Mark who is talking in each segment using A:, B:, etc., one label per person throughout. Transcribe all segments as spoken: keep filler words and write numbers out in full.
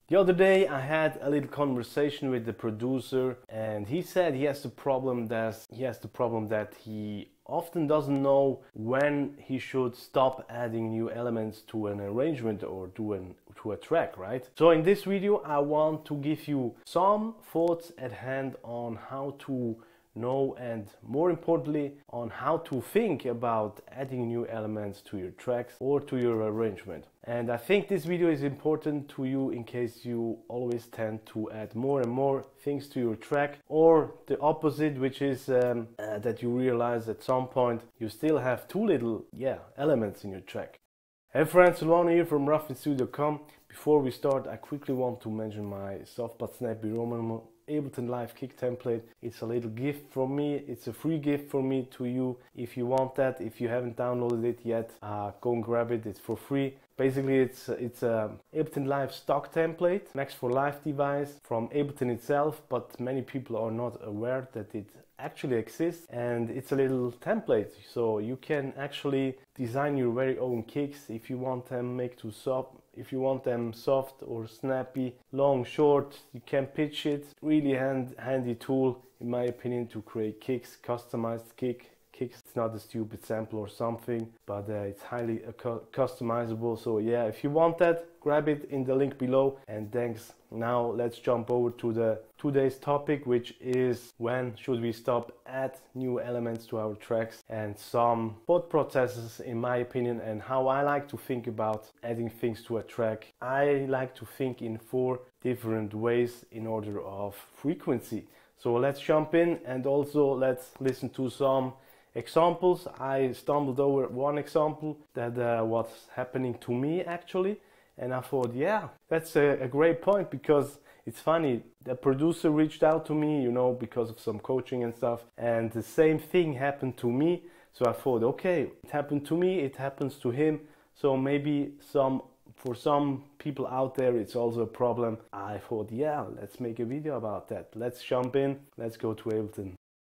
A: The other day I had a little conversation with the producer, and he said he has the problem that he has the problem that he often doesn't know when he should stop adding new elements to an arrangement or to an to a track, right? So in this video I want to give you some thoughts at hand on how to know, and more importantly on how to think about adding new elements to your tracks or to your arrangement. And I think this video is important to you in case you always tend to add more and more things to your track, or the opposite, which is um, uh, that you realize at some point you still have too little yeah elements in your track. Hey friends, Silvano here from rough and studio dot com. Before we start, I quickly want to mention my soft but snappy rominimal Ableton Live Kick Template. It's a little gift from me. It's a free gift from me to you. If you want that, if you haven't downloaded it yet, uh, go and grab it. It's for free. Basically, it's it's a Ableton Live stock template, Max for Live device from Ableton itself, but many people are not aware that it actually exists, and it's a little template, so you can actually design your very own kicks if you want them make too soft. If you want them soft or snappy, long, short, you can pitch it. Really hand, handy tool, in my opinion, to create kicks, customized kick. Kicks. It's not a stupid sample or something, but uh, it's highly uh, cu customizable. So yeah, if you want that, grab it in the link below. And thanks. Now let's jump over to the today's topic, which is when should we stop add new elements to our tracks, and some thought processes in my opinion, and how I like to think about adding things to a track. I like to think in four different ways in order of frequency. So let's jump in, and also let's listen to some examples. I stumbled over one example that uh, was happening to me actually, and I thought, yeah, that's a, a great point, because it's funny, the producer reached out to me, you know, because of some coaching and stuff, and the same thing happened to me. So I thought, okay, it happened to me, it happens to him, so maybe some for some people out there it's also a problem. I thought, yeah, let's make a video about that. Let's jump in, let's go to Ableton.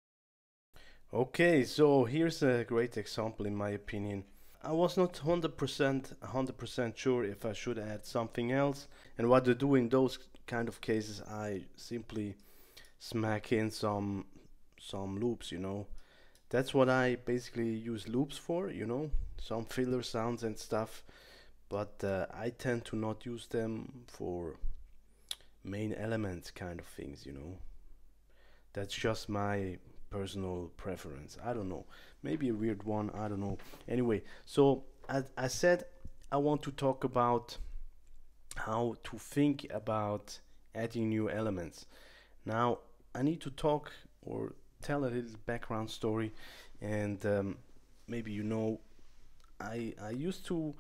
A: Okay, so here's a great example in my opinion. I was not one hundred percent one hundred percent sure if I should add something else, and what to do in those kind of cases. I simply smack in some some loops, you know. That's what I basically use loops for, you know, some filler sounds and stuff, but uh, I tend to not use them for main elements kind of things, you know. That's just my personal preference. I don't know, maybe a weird one, I don't know. Anyway, so as I said, I want to talk about how to think about adding new elements. Now I need to talk or tell a little background story, and um, maybe you know, I I used to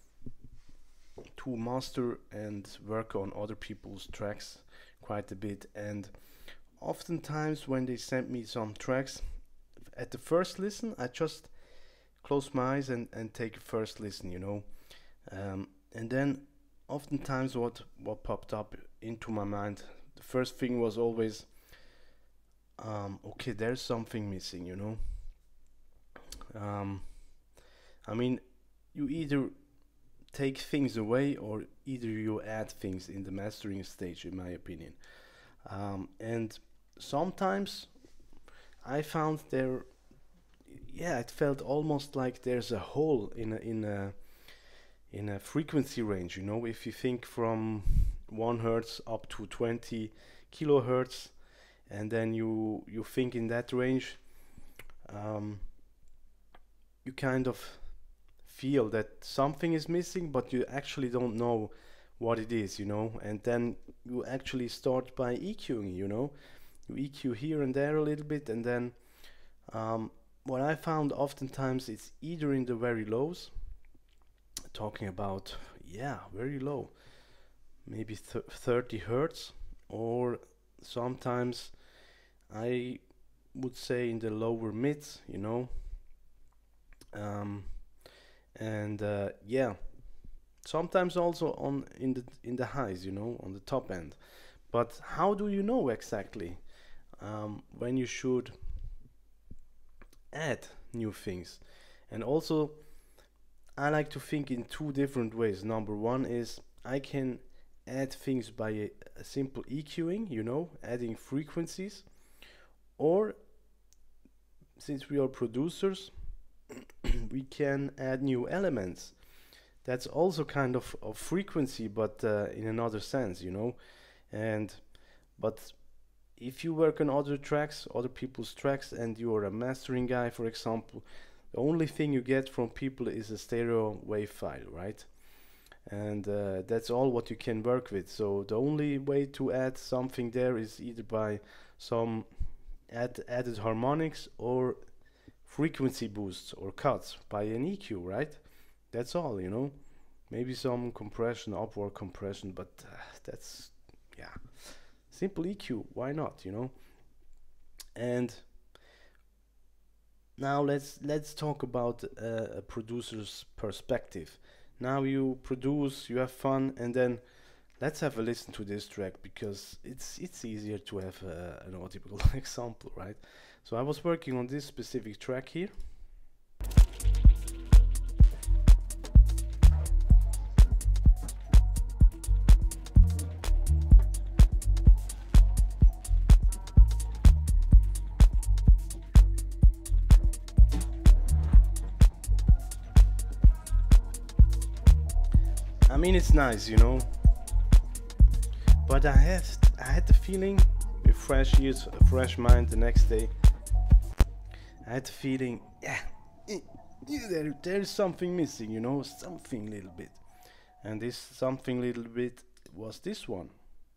A: to master and work on other people's tracks quite a bit, and oftentimes when they sent me some tracks, at the first listen I just close my eyes and, and take a first listen, you know, um, and then oftentimes what what popped up into my mind, the first thing was always, um, okay, there's something missing, you know. um, I mean, you either take things away or either you add things in the mastering stage, in my opinion. Um, and sometimes I found there, yeah, it felt almost like there's a hole in a, in a in a frequency range, you know. If you think from one hertz up to twenty kilohertz, and then you you think in that range, um, you kind of feel that something is missing, but you actually don't know what it is, you know. And then you actually start by EQing, you know. You E Q here and there a little bit, and then um, what I found oftentimes it's either in the very lows, talking about, yeah, very low, maybe th thirty hertz, or sometimes I would say in the lower mids, you know. Um, and uh, yeah, sometimes also on in the in the highs, you know, on the top end. But how do you know exactly um, when you should add new things? And also, I like to think in two different ways. Number one is I can add things by a, a simple EQing, you know, adding frequencies, or since we are producers, we can add new elements. That's also kind of, of frequency, but uh, in another sense, you know. And but if you work on other tracks, other people's tracks, and you are a mastering guy, for example, the only thing you get from people is a stereo wave file, right? And uh, that's all what you can work with. So the only way to add something there is either by some add added harmonics or frequency boosts or cuts by an E Q, right? That's all, you know. Maybe some compression, upward compression, but uh, that's, yeah, simple E Q, why not, you know? And now let's let's talk about uh, a producer's perspective. Now you produce, you have fun, and then let's have a listen to this track, because it's it's easier to have uh, an audible example, right? So I was working on this specific track here. I mean, it's nice, you know, but I had I had the feeling, with fresh ears, a fresh mind, the next day, I had the feeling, yeah, eh, yeah there there's something missing, you know, something little bit, and this something little bit was this one.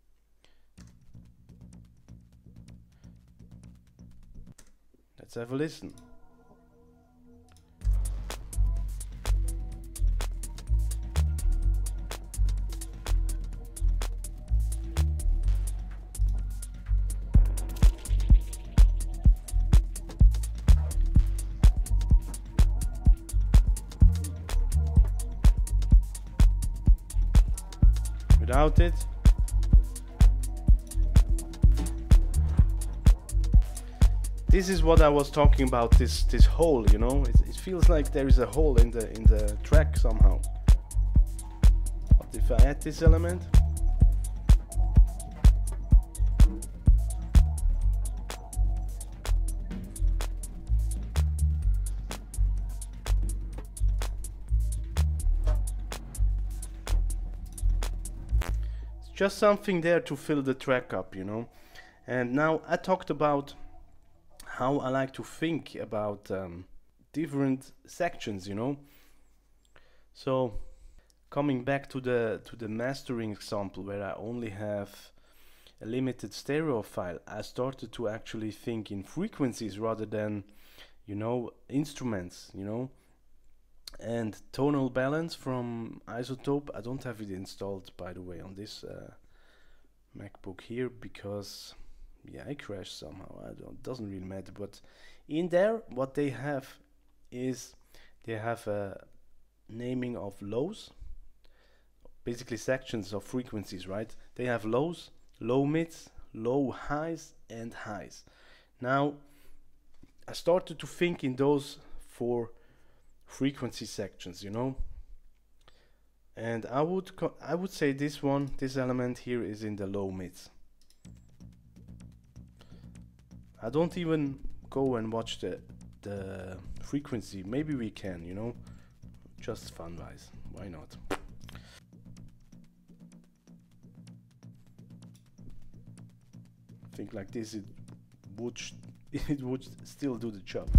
A: Let's have a listen. Without it, this is what I was talking about, this this hole, you know. It, it feels like there is a hole in the in the track somehow. But if I add this element, just something there to fill the track up, you know. And now I talked about how I like to think about um, different sections, you know. So coming back to the to the mastering example, where I only have a limited stereo file, I started to actually think in frequencies rather than, you know, instruments, you know. And tonal balance from Isotope, I don't have it installed, by the way, on this uh, MacBook here, because yeah, I crashed somehow. I don't, doesn't really matter. But in there, what they have is they have a naming of lows, basically sections of frequencies, right? They have lows, low mids, low highs, and highs. Now I started to think in those four frequency sections, you know, and I would co I would say this one, this element here, is in the low mids. I don't even go and watch the the frequency. Maybe we can, you know, just fun wise, why not? I think like this it would it would still do the job.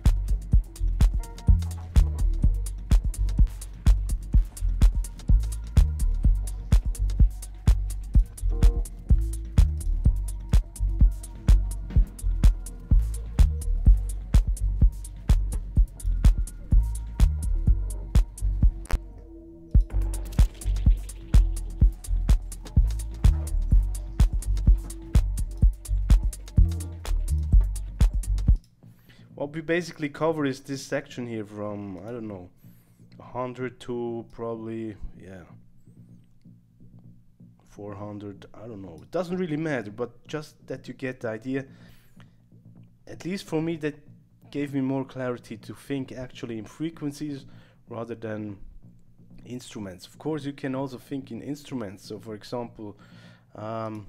A: What we basically cover is this section here from, I don't know, one hundred to probably, yeah, four hundred, I don't know. It doesn't really matter, but just that you get the idea. At least for me, that gave me more clarity to think actually in frequencies rather than instruments. Of course, you can also think in instruments. So for example, um,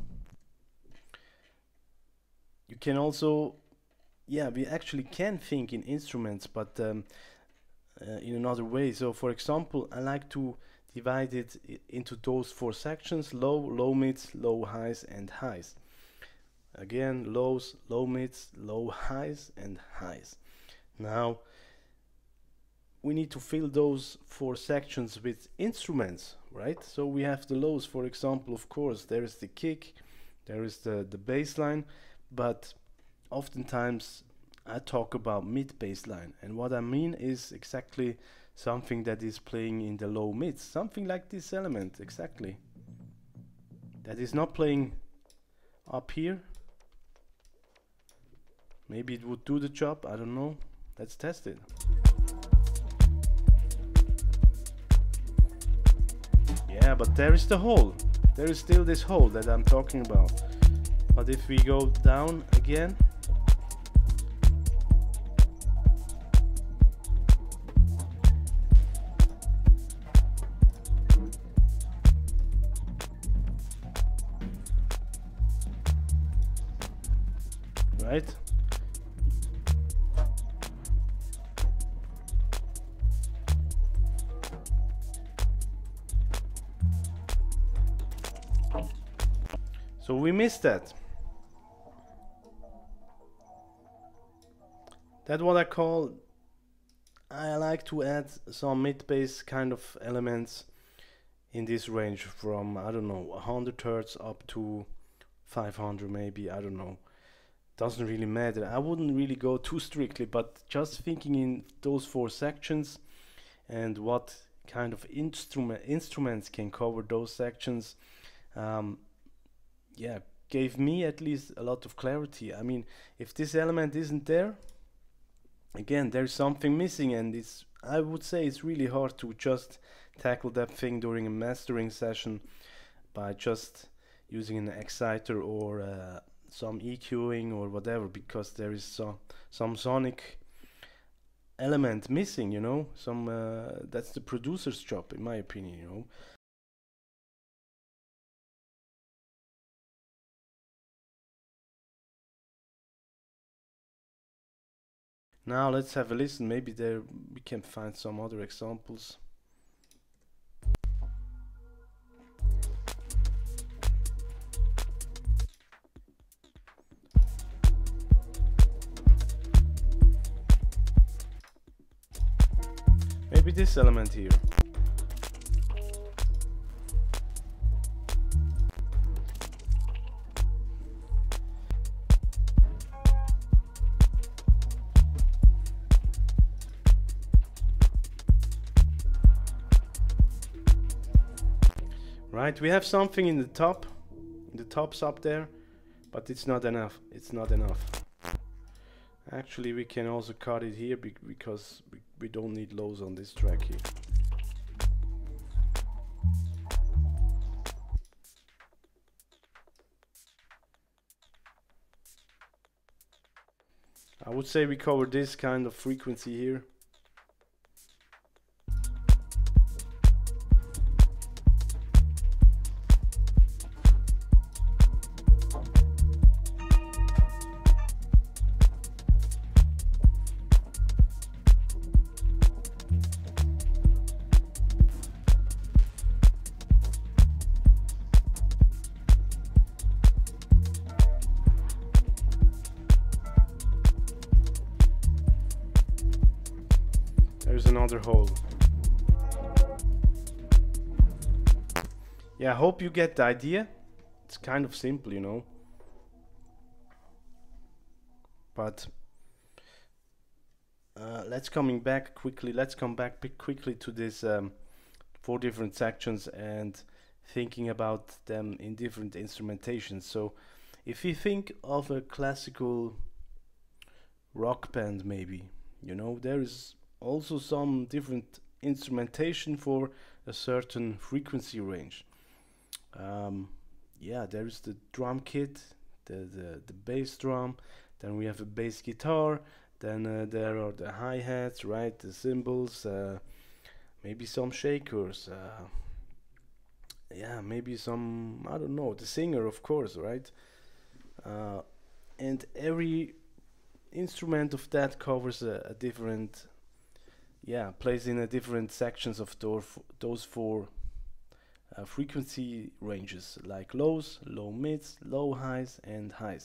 A: you can also, yeah, we actually can think in instruments, but um, uh, in another way. So for example, I like to divide it into those four sections: low, low mids, low highs, and highs. Again, lows, low mids, low highs, and highs. Now we need to fill those four sections with instruments, right? So we have the lows, for example. Of course, there is the kick, there is the the bass line, but oftentimes I talk about mid bass line, and what I mean is exactly something that is playing in the low mids, something like this element, exactly, that is not playing up here. Maybe it would do the job, I don't know. Let's test it. Yeah, but there is the hole. There is still this hole that I'm talking about. But if we go down again, right? So we missed that. That's what I call, I like to add some mid-bass kind of elements in this range from, I don't know, one hundred hertz up to five hundred maybe, I don't know. Doesn't really matter. I wouldn't really go too strictly, but just thinking in those four sections and what kind of instrument instruments can cover those sections, um, yeah, gave me at least a lot of clarity. I mean, if this element isn't there, again, there's something missing, and it's, I would say it's really hard to just tackle that thing during a mastering session by just using an exciter or uh, some EQing or whatever, because there is some some sonic element missing, you know. Some uh, that's the producer's job, in my opinion, you know. Now let's have a listen. Maybe there we can find some other examples. Maybe this element here. Right, we have something in the top, in the tops up there, but it's not enough. It's not enough. Actually, we can also cut it here be because we, we don't need lows on this track here. I would say we cover this kind of frequency here. There's another hole. Yeah, I hope you get the idea. It's kind of simple, you know. But uh, let's coming back quickly. Let's come back quickly to this um, four different sections and thinking about them in different instrumentations. So, if you think of a classical rock band, maybe, you know, there is also some different instrumentation for a certain frequency range. Um, yeah, there is the drum kit, the, the, the bass drum, then we have a bass guitar, then uh, there are the hi-hats, right, the cymbals, uh, maybe some shakers, uh, yeah, maybe some, I don't know, the singer, of course, right? Uh, and every instrument of that covers a, a different, yeah, plays in a different sections of those those four uh, frequency ranges, like lows, low mids, low highs, and highs.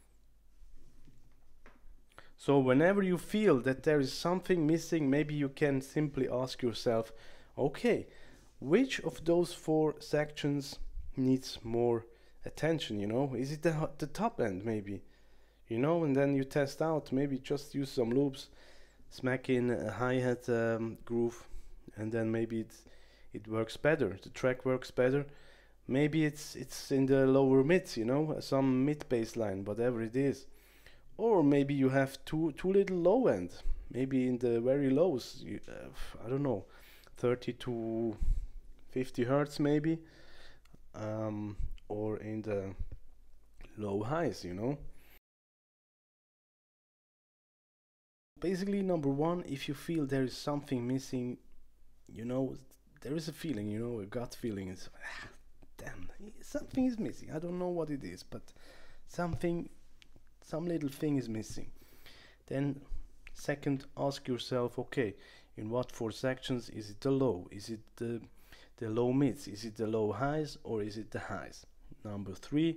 A: So whenever you feel that there is something missing, maybe you can simply ask yourself, okay, which of those four sections needs more attention, you know? Is it the, the top end, maybe? You know, and then you test out, maybe just use some loops, smack in a hi-hat um, groove, and then maybe it, it works better, the track works better. Maybe it's it's in the lower mids, you know, some mid bass line, whatever it is. Or maybe you have too too little low end. Maybe in the very lows, you, uh, I don't know, thirty to fifty hertz maybe, um, or in the low highs, you know. Basically, number one, if you feel there is something missing, you know, there is a feeling, you know, a gut feeling. It's ah, damn, something is missing. I don't know what it is, but something, some little thing is missing. Then, second, ask yourself, okay, in what four sections is it the low? Is it the the low mids? Is it the low highs, or is it the highs? Number three,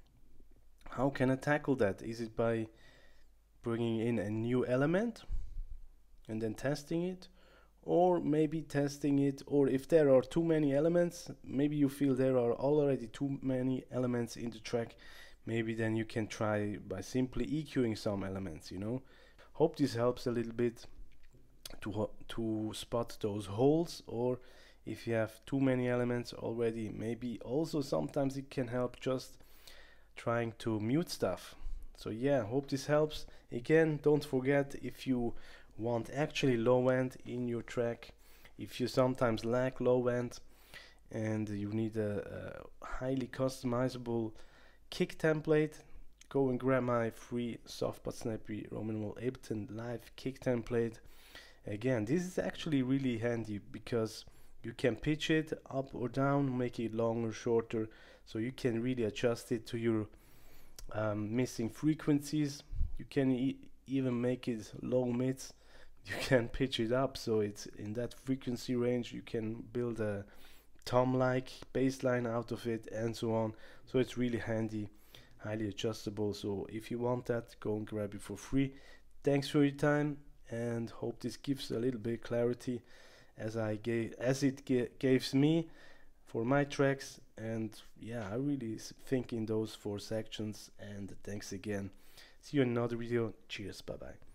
A: how can I tackle that? Is it by bringing in a new element and then testing it, or maybe testing it, or if there are too many elements, maybe you feel there are already too many elements in the track, maybe then you can try by simply EQing some elements, you know. Hope this helps a little bit to to spot those holes, or if you have too many elements already, maybe also sometimes it can help just trying to mute stuff. So yeah, hope this helps. Again, don't forget, if you want actually low end in your track, if you sometimes lack low end and you need a, a highly customizable kick template, go and grab my free soft but snappy rominimal Ableton Live Kick Template. Again, this is actually really handy because you can pitch it up or down, make it longer, shorter, so you can really adjust it to your um, missing frequencies. You can e even make it low mids. You can pitch it up so it's in that frequency range. You can build a tom-like bass line out of it and so on. So it's really handy, highly adjustable. So if you want that, go and grab it for free. Thanks for your time, and hope this gives a little bit clarity as I gave as it gives me for my tracks. And yeah, I really think in those four sections. And thanks again. See you in another video. Cheers. Bye bye.